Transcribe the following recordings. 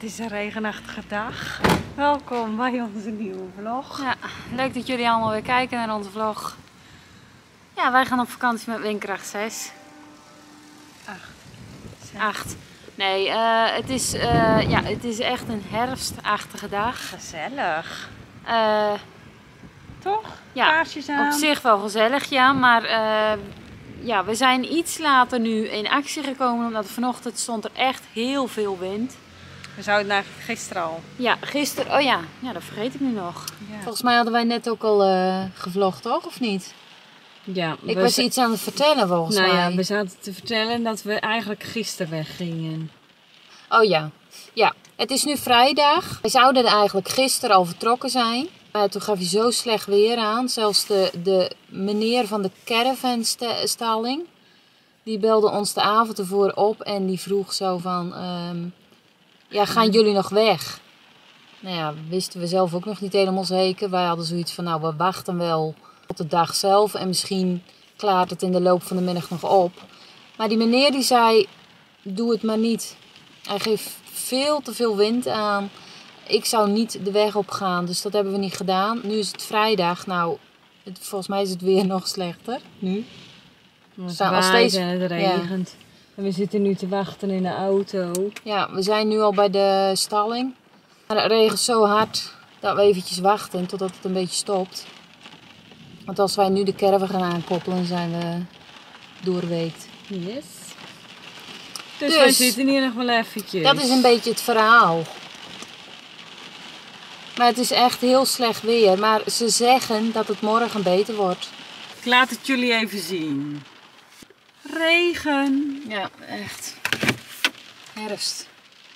is een regenachtige dag. Welkom bij onze nieuwe vlog. Ja, leuk dat jullie allemaal weer kijken naar onze vlog. Ja, wij gaan op vakantie met windkracht 6. 8. Nee, het is echt een herfstachtige dag. Gezellig. Toch? Ja, Kaarsjes aan. op zich wel gezellig, ja. Maar we zijn iets later nu in actie gekomen. Omdat vanochtend stond er echt heel veel wind. We zouden eigenlijk gisteren al. Ja, gisteren. Oh ja, dat vergeet ik nu nog. Ja. Volgens mij hadden wij net ook al gevlogd, toch? Of niet? Ja, Ik was iets aan het vertellen volgens mij. Ja, we zaten te vertellen dat we eigenlijk gisteren weggingen. Oh ja. Ja, het is nu vrijdag. We zouden er eigenlijk gisteren al vertrokken zijn. Toen gaf hij zo slecht weer aan. Zelfs de meneer van de caravanstalling, die belde ons de avond ervoor op en die vroeg zo van, gaan jullie nog weg? Nou ja, wisten we zelf ook nog niet helemaal zeker. Wij hadden zoiets van, nou, we wachten wel tot de dag zelf en misschien klaart het in de loop van de middag nog op. Maar die meneer die zei, doe het maar niet. Hij geeft veel te veel wind aan. Ik zou niet de weg op gaan, dus dat hebben we niet gedaan. Nu is het vrijdag. Nou, volgens mij is het weer nog slechter nu. Het waait en het regent. Ja. En we zitten nu te wachten in de auto. Ja, we zijn nu al bij de stalling. Maar het regent zo hard dat we eventjes wachten totdat het een beetje stopt. Want als wij nu de caravan gaan aankoppelen, zijn we doorweekt. Yes. Dus wij zitten hier nog wel eventjes. Dat is een beetje het verhaal. Maar het is echt heel slecht weer. Maar ze zeggen dat het morgen beter wordt. Ik laat het jullie even zien. Regen. Ja, echt. Herfst.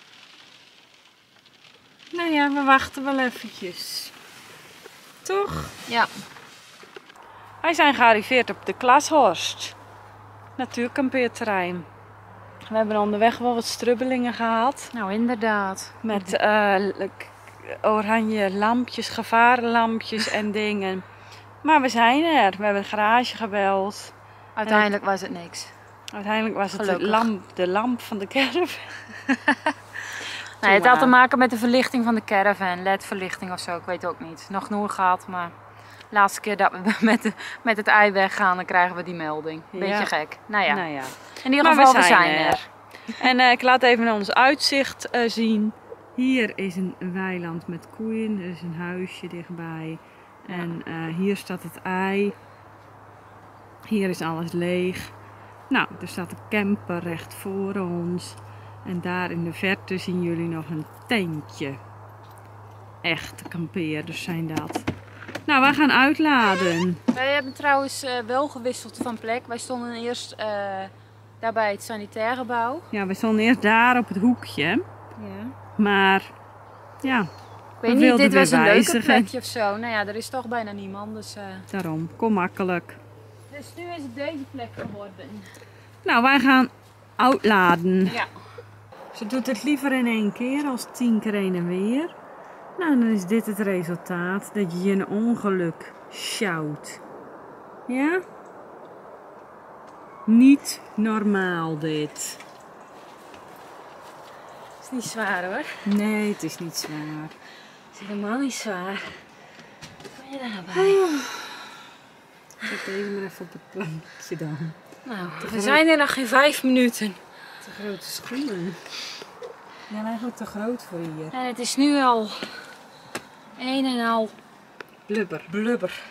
Nou ja, we wachten wel eventjes. Toch? Ja. Wij zijn gearriveerd op de Klashorst. Natuurkampeerterrein. We hebben onderweg wel wat strubbelingen gehad. Nou, inderdaad. Met oranje lampjes, gevarenlampjes en dingen. Maar we zijn er. We hebben de garage gebeld. Uiteindelijk was het niks. Uiteindelijk was het de lamp van de caravan. Nee, het had te maken met de verlichting van de caravan. LED-verlichting of zo, ik weet ook niet. Nog nooit gehad, maar de laatste keer dat we met het ei weggaan, dan krijgen we die melding. Beetje gek. Nou ja. In ieder geval, we zijn er. En ik laat even ons uitzicht zien. Hier is een weiland met koeien. Er is een huisje dichtbij. Ja. En hier staat het ei. Hier is alles leeg. Nou, er staat een camper recht voor ons. En daar in de verte zien jullie nog een tentje. Echte kampeerders zijn dat. Nou, wij gaan uitladen. Wij hebben trouwens wel gewisseld van plek. Wij stonden eerst daar bij het sanitair gebouw. Ja, we stonden eerst daar op het hoekje. Ja. Maar, ja. Ik weet niet, dit was een leuke plekje of zo. Nou ja, er is toch bijna niemand, dus... Daarom, kom makkelijk. Dus nu is het deze plek geworden. Nou, wij gaan uitladen. Ja. Ze doet het liever in 1 keer als 10 keer heen en weer. Nou, dan is dit het resultaat. Dat je een ongeluk sjouwt. Ja? Niet normaal dit. Het is niet zwaar hoor. Nee, het is niet zwaar. Het is helemaal niet zwaar. Wat kan je daarbij? Zet deze maar even op het plankje dan. Nou, we zijn er nog geen 5 minuten. Te grote schoenen. Ja, eigenlijk te groot voor hier. En het is nu al een en al blubber.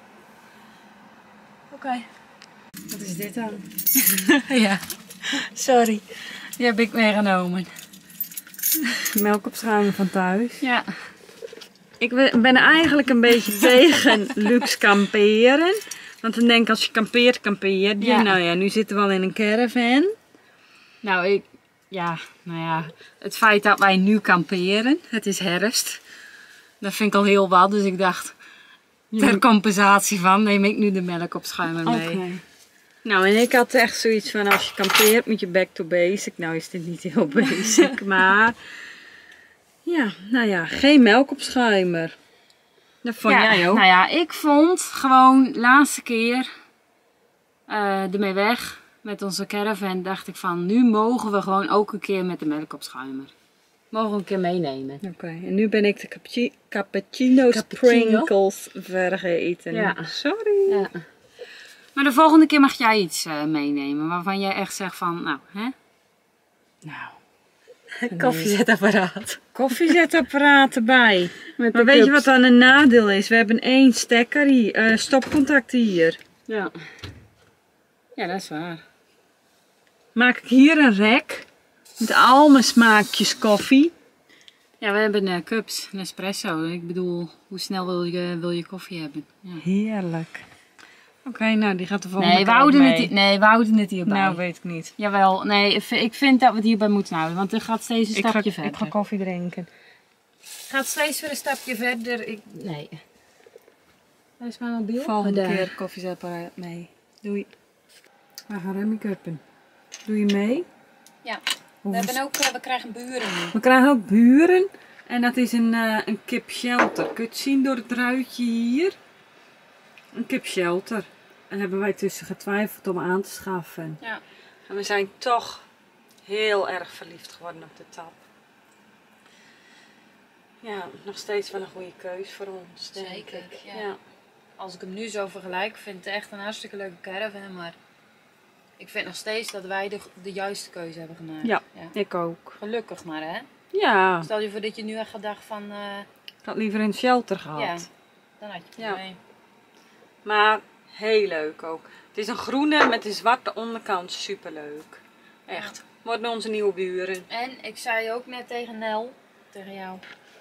Oké. Wat is dit dan? Ja, sorry. Die heb ik meegenomen. Melkopschuimen van thuis. Ja. Ik ben eigenlijk een beetje tegen luxe kamperen. Want dan denk ik, als je kampeert, kampeer je. Ja. Nou ja, nu zitten we al in een caravan. Nou ja, het feit dat wij nu kamperen, het is herfst. Dat vind ik al heel wat, dus ik dacht, ter compensatie van neem ik nu de melkopschuimer mee. Okay. Nou, en ik had echt zoiets van, als je kampeert moet je back to basic. Nou is dit niet heel basic, maar ja, nou ja, geen melkopschuimer. Dat vond jij ook? Nou ja, ik vond gewoon laatste keer ermee weg met onze caravan, dacht ik van, nu mogen we gewoon ook een keer met de melkopschuimer. Mogen we een keer meenemen. Oké, en nu ben ik de cappuccino sprinkles vergeten. Ja. Sorry. Ja. Maar de volgende keer mag jij iets meenemen waarvan jij echt zegt van, nou, hè? Nou. Koffiezetapparaat. Koffiezetapparaat erbij. Met Maar weet je wat dan een nadeel is? We hebben 1 stekker hier, stopcontact hier. Ja. Ja, dat is waar. Maak ik hier een rek met al mijn smaakjes koffie. Ja, we hebben cups, een espresso. Ik bedoel, hoe snel wil je koffie hebben? Ja. Heerlijk. Oké, nou die gaat de volgende Nee, keer ook mee. we houden het hierbij. Nou, weet ik niet. Jawel, nee, ik vind dat we het hierbij moeten houden, want er gaat steeds een stapje verder. Ik ga koffie drinken. Gaat steeds weer een stapje verder. Nee. Waar is mijn mobiel? Volgende Daar. keer koffiezetapparaat mee. Doei. We gaan rummikuppen. Doe je mee? Ja. We krijgen buren nu. We krijgen ook buren. En dat is een kip shelter. Kun je het zien door het ruitje hier? Een kip shelter. En hebben wij tussen getwijfeld om aan te schaffen. Ja. En we zijn toch heel erg verliefd geworden op de tap. Ja, nog steeds wel een goede keus voor ons, denk Zeker, ik. ja. Als ik hem nu zo vergelijk, vind ik het echt een hartstikke leuke caravan. Maar ik vind nog steeds dat wij de juiste keuze hebben gemaakt. Ja, ik ook. Gelukkig maar, hè? Ja, Stel je voor dat je nu echt gedacht van... ik had liever een shelter gehad. ja, dan had je het mee. Maar heel leuk ook. Het is een groene met een zwarte onderkant. Superleuk. Echt. Worden onze nieuwe buren. En ik zei ook net tegen Nel, tegen jou.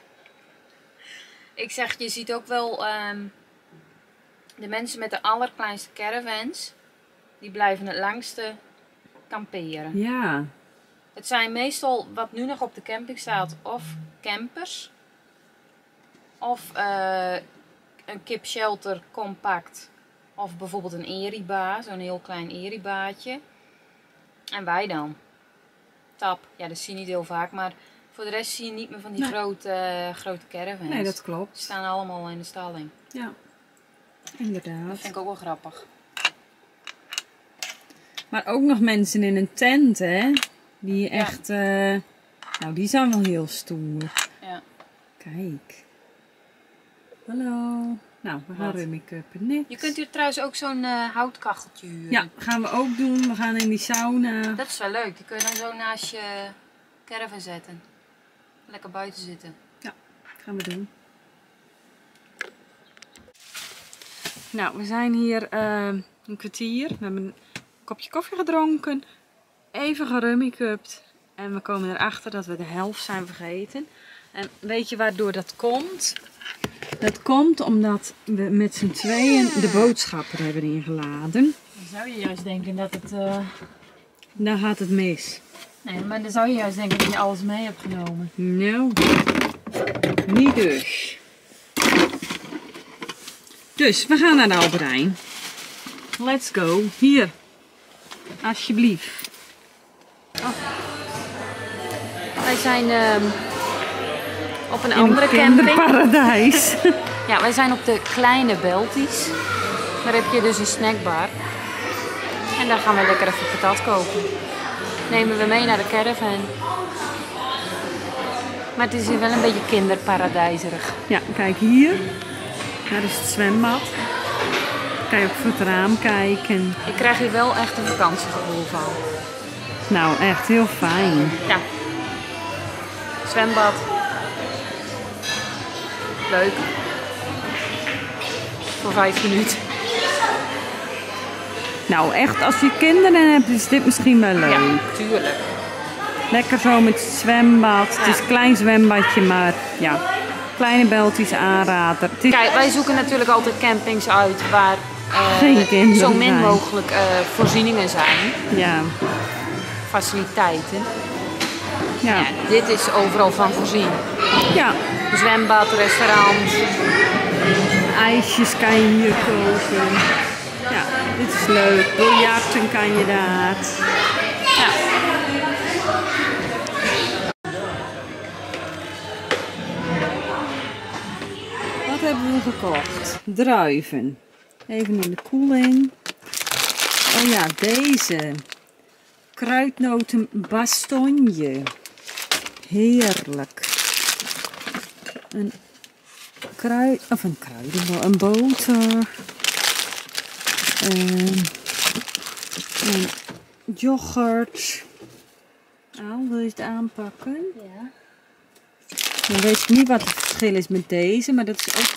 Ik zeg, je ziet ook wel de mensen met de allerkleinste caravans. Die blijven het langste kamperen. Ja. Het zijn meestal, wat nu nog op de camping staat, of campers. Of een kip shelter compact. Of bijvoorbeeld een eriba, zo'n heel klein eribaatje. En wij dan. Tap, ja dat zie je niet heel vaak, maar voor de rest zie je niet meer van die grote caravans. Nee, dat Ze klopt. staan allemaal in de stalling. Ja. Dat Inderdaad. vind ik ook wel grappig. Maar ook nog mensen in een tent, hè? Die echt... nou, die zijn wel heel stoer. Ja. Kijk. Hallo. Nou, we gaan Wat? rummikuppen. Niks. Je kunt hier trouwens ook zo'n houtkacheltje huren. Ja, gaan we ook doen. We gaan in die sauna. Dat is wel leuk. Die kun je dan zo naast je caravan zetten. Lekker buiten zitten. Ja, gaan we doen. Nou, we zijn hier een kwartier. We hebben een kopje koffie gedronken. Even gerummikupt. En we komen erachter dat we de helft zijn vergeten. En weet je waardoor dat komt? Dat komt omdat we met z'n tweeën de boodschappen hebben ingeladen. Dan zou je juist denken dat het... Dan gaat het mis. Nee, maar dan zou je juist denken dat je alles mee hebt genomen. Nou, niet dus. Dus, we gaan naar de Albert Heijn. Let's go. Hier. Alsjeblieft. Oh. Wij zijn op een andere camping. Paradijs. Ja, wij zijn op de kleine Belties. Daar heb je dus een snackbar. En daar gaan we lekker even patat kopen. Nemen we mee naar de caravan. Maar het is hier wel een beetje kinderparadijzerig. Ja, kijk hier. Daar is het zwembad. Kan je ook voor het raam kijken. Ik krijg hier wel echt een vakantiegevoel van. Nou, echt heel fijn. Ja. Zwembad. Leuk. Voor 5 minuten. Nou, echt, als je kinderen hebt, is dit misschien wel leuk. Ja, tuurlijk. Lekker zo met het zwembad. Het is een klein zwembadje, maar ja, kleine Beltische aanrader. Het is... Kijk, wij zoeken natuurlijk altijd campings uit waar Geen kinderen zo min zijn. mogelijk voorzieningen zijn. Ja. Faciliteiten. Ja. Ja, dit is overal van voorzien. Ja. Zwembad, restaurant. IJsjes kan je hier kopen. Ja, dit is leuk. Biljarten kan je daar. Ja. Wat hebben we gekocht? Druiven. Even in de koeling. Oh ja, deze. Kruidnoten bastogne. Heerlijk. Een kruidenbol, een boter. Een yoghurt. Nou, wil je het aanpakken? Ja. Dan weet ik niet wat het verschil is met deze, maar dat is ook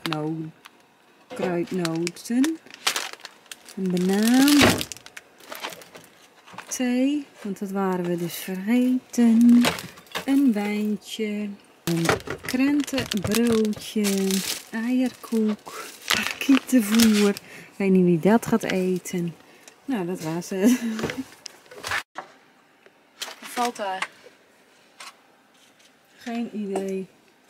kruidnoten. Een banaan. Thee, want dat waren we dus vergeten. Een wijntje. Een krentenbroodje. Eierkoek. Parkietenvoer. Ik weet niet wie dat gaat eten. Nou, dat was het. Wat valt daar? Geen idee.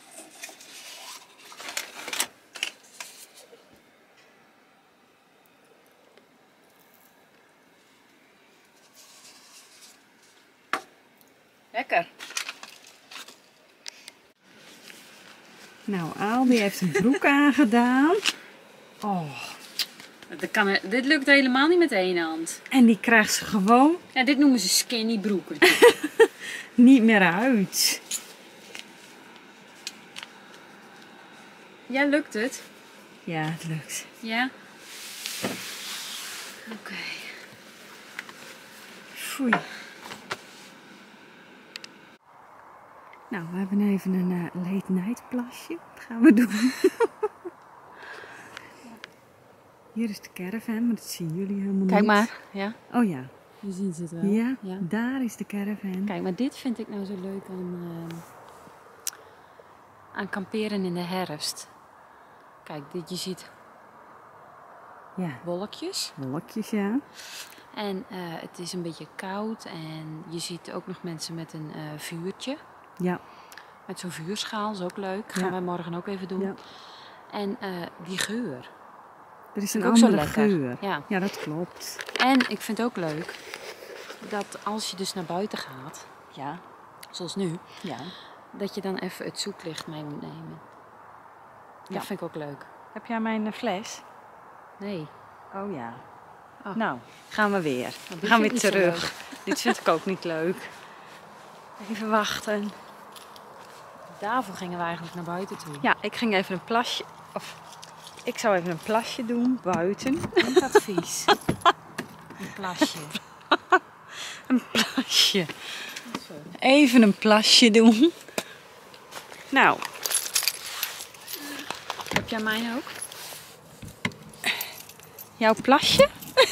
Lekker. Nou, Aldi heeft een broek aangedaan. Oh. Dit lukt helemaal niet met één hand. En die krijgt ze gewoon Ja, dit noemen ze skinny broeken. niet meer uit. Ja, lukt het? Ja, het lukt. Ja. Oké. Foei. Nou, we hebben even een late night plasje. Dat gaan we doen. Hier is de caravan, maar dat zien jullie helemaal niet. Kijk maar. Ja. Oh ja. Je ziet het wel. Ja, Ja. daar is de caravan. Kijk, maar dit vind ik nou zo leuk aan kamperen in de herfst. Kijk, je ziet Ja, wolkjes. wolkjes, ja. En het is een beetje koud. En je ziet ook nog mensen met een vuurtje. Ja. Met zo'n vuurschaal, is ook leuk. Gaan Ja. wij morgen ook even doen. Ja. En die geur. Er is Vind een ik ook zo andere lekker. geur. Ja. Ja, dat klopt. En ik vind het ook leuk dat als je dus naar buiten gaat, Ja. zoals nu, Ja. dat je dan even het zoetlicht mee moet nemen. Ja. Dat vind ik ook leuk. Heb jij mijn fles? Nee. Oh ja. Oh. Nou, gaan we weer. dit We gaan vind weer ik niet zo terug. Dit vind ik ook niet leuk. Even wachten. Daarvoor gingen we eigenlijk naar buiten toe. Ja, ik ging even een plasje. Of ik zou even een plasje doen buiten. Niet advies. Een plasje. Een plasje. Even een plasje doen. Nou, Heb jij mijn ook? jouw plasje?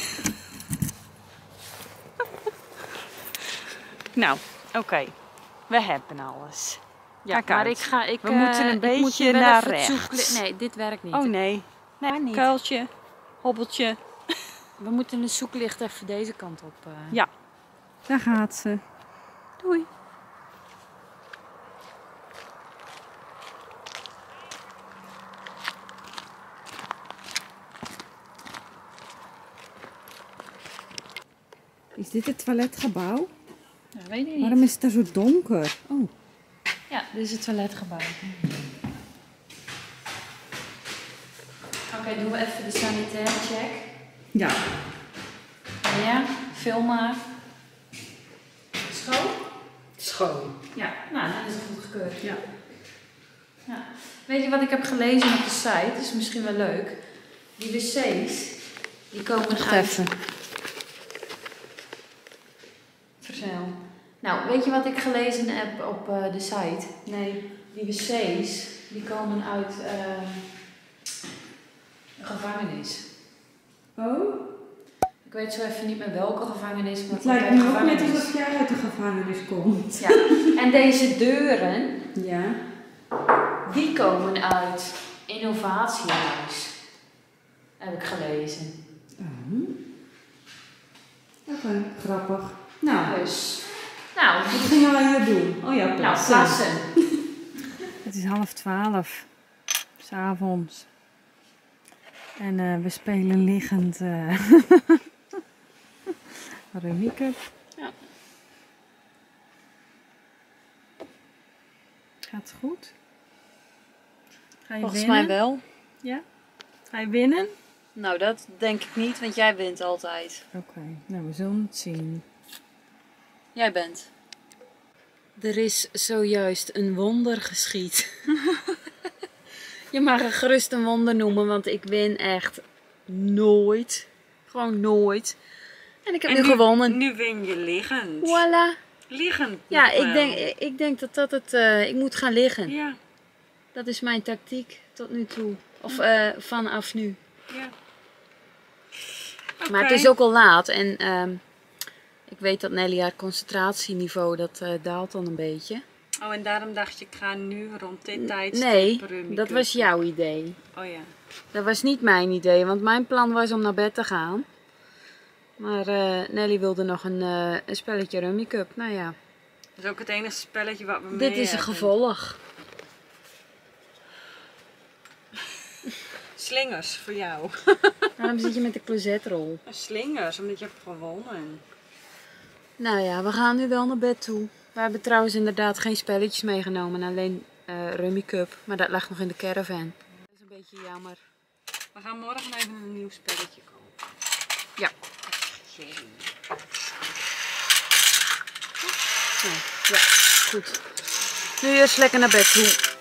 Nou, oké. We hebben alles. Ja, Kijk maar uit. we moeten een ik beetje moet nu wel naar even het rechts. zoeklicht- Nee, dit werkt niet. Oh nee. Maar niet. Kuiltje, hobbeltje. We moeten een zoeklicht even deze kant op. Ja, daar gaat ze. Doei. Is dit het toiletgebouw? Ja, weet ik niet. Waarom is het daar zo donker? Oh, Ja, dit is het toiletgebouw. Oké, doen we even de sanitaire check. ja. Ja, film maar. Schoon? Schoon. Ja, nou, dat is goedgekeurd. Ja. Ja. Weet je wat ik heb gelezen op de site? Dat is misschien wel leuk. Die wc's, die komen Wacht uit... even. Vertel. Nou, weet je wat ik gelezen heb op de site? Nee. Die wc's, die komen uit een gevangenis. Oh? Ik weet zo even niet meer welke gevangenis, maar Het lijkt komt me uit ook de net gevangenis. alsof jij uit de gevangenis komt. Ja. En deze deuren, Ja. die komen uit Innovatiehuis. Heb ik gelezen. Oh. Oké, grappig. Nou, Dus, nou, wat gingen wij hier doen? Oh ja, nou, plassen. plassen. Het is 11:30 s'avonds. En we spelen liggend Rummy Cup. Ja. Gaat het goed? Ga je Volgens winnen? mij wel. Ja? Ga je winnen? Nou, dat denk ik niet, want jij wint altijd. Oké, nou we zullen het zien. Jij bent. Er is zojuist een wonder geschied. Je mag het gerust een wonder noemen, want ik win echt nooit. Gewoon nooit. En ik heb nu gewonnen. Nu win je liggend. Voilà. Liggend. Ja, ik denk dat het... ik moet gaan liggen. Ja. Dat is mijn tactiek tot nu toe. Of vanaf nu. Ja. Maar het is ook al laat en ik weet dat Nelly haar concentratieniveau dat daalt dan een beetje. Oh, en daarom dacht je, ik ga nu rond dit tijdstip Nee, Rummy dat was jouw idee. Oh ja. Dat was niet mijn idee, want mijn plan was om naar bed te gaan. Maar Nelly wilde nog een spelletje Rummy Cup. Nou ja, Dat is ook het enige spelletje wat we mee dit is een hebben. gevolg. Slingers voor jou. Waarom zit je met de closetrol? Slingers, omdat je hebt gewonnen. Nou ja, we gaan nu wel naar bed toe. We hebben trouwens inderdaad geen spelletjes meegenomen, alleen Rummy Cup. Maar dat lag nog in de caravan. Dat is een beetje jammer. We gaan morgen even een nieuw spelletje kopen. Ja. Ja, goed. Nu eerst lekker naar bed toe.